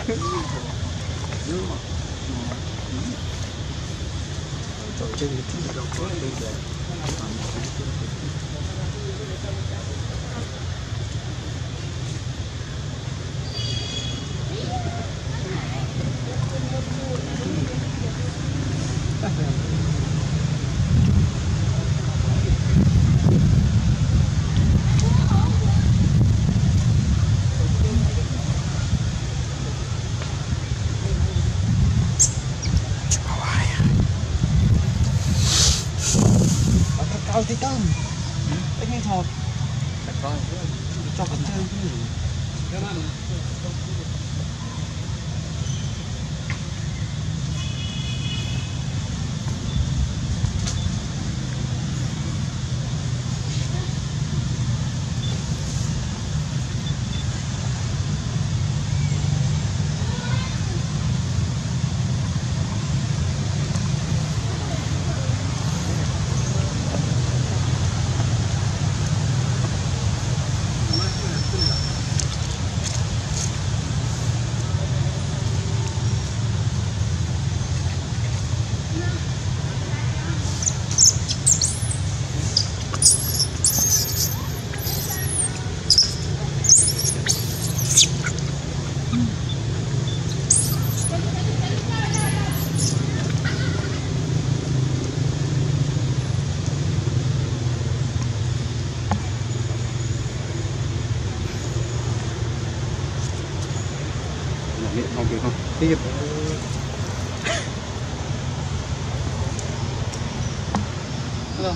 Cao tí tôm. Anh nghe thọt. Cho con chơi cái gì? Không kịp không? Tiếp. Hello.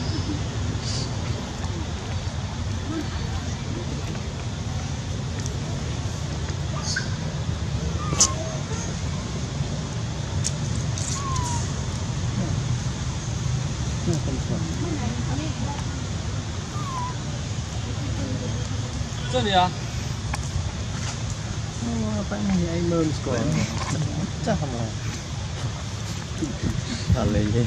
这里啊。 Apa ini ay moms ko? Tsaka mo. Alay.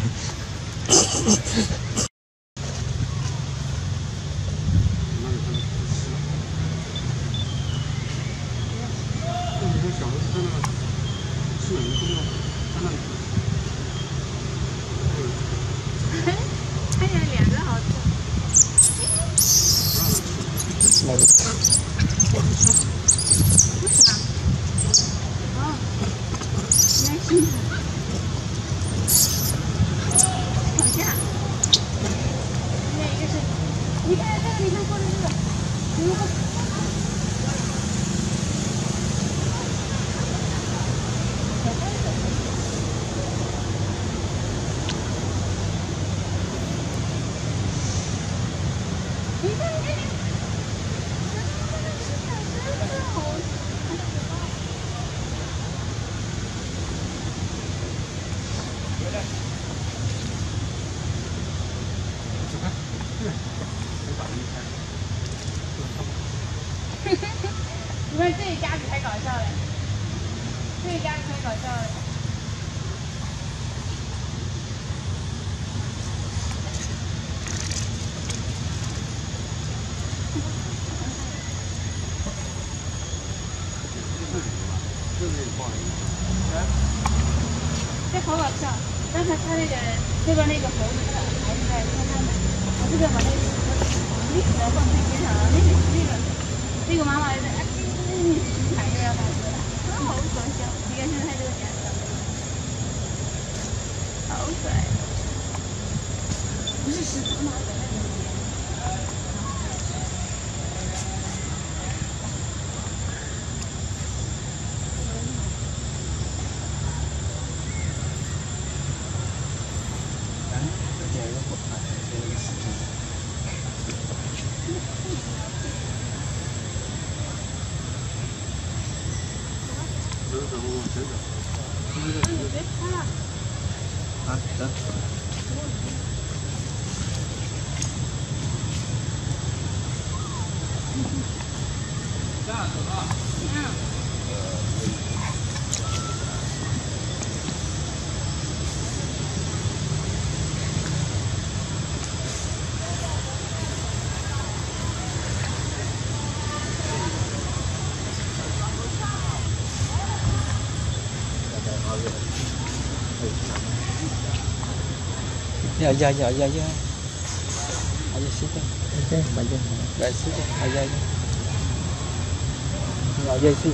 你看这一家子才搞笑嘞，这一家子才搞笑嘞。这好搞笑！刚才他那个这边那个猴子还是在看他们，我这边把那个历史的放在边上了，那个妈妈在踩着要他喝的，好搞笑！你看现在这个家长，好可爱，不是食堂吗？ 啊，行。 这样走吧。 giờ aja situ. Oke, baca. Dari situ aja. Aja sih.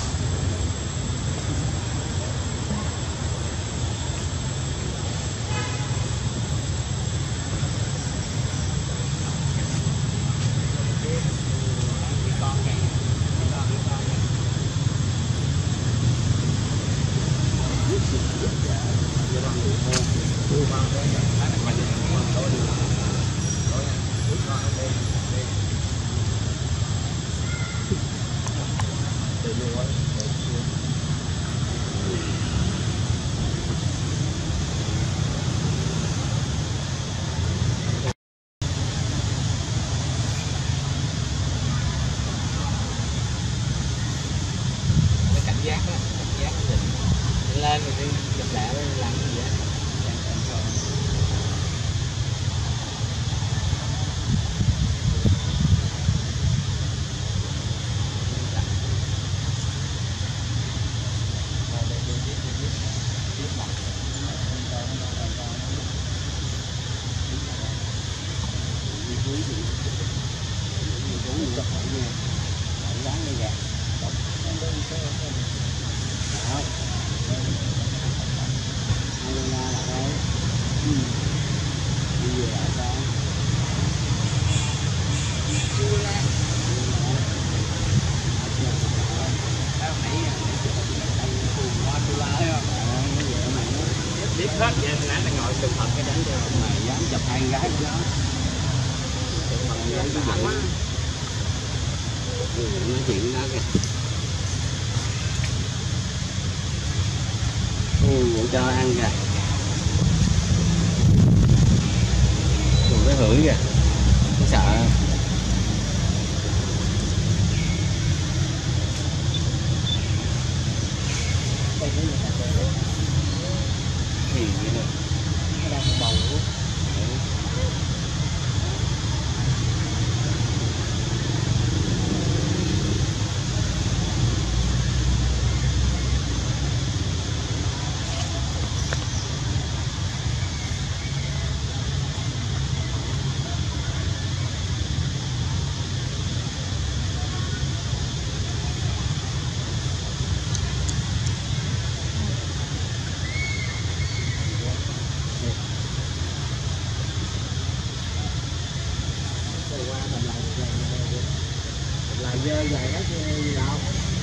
Lên rồi đi chụp lẹ làm gì vậy? Biết hết vậy nãy là ngồi chụp thật cái đánh cho mày dám chụp hai gái đó. Nói chuyện đó kìa. Bộ cho ăn kìa. Còn cái hửi kìa. Nó sợ. Thì vậy nè. Nó đang bầu luôn. Lại dơ dài hết gì đâu.